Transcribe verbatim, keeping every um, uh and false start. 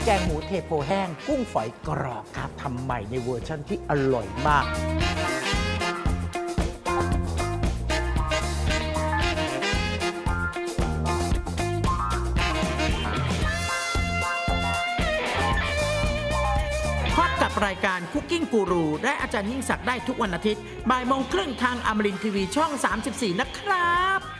แกงหมูเทโพแห้งกุ้งฝอยกรอบครับทำใหม่ในเวอร์ชั่นที่อร่อยมากพบกับรายการคุกกิ้งกูรูและอาจารย์ยิ่งศักดิ์ได้ทุกวันอาทิตย์บ่ายโมงครึ่งทางอมรินทร์ทีวีช่องสามสิบสี่นะครับ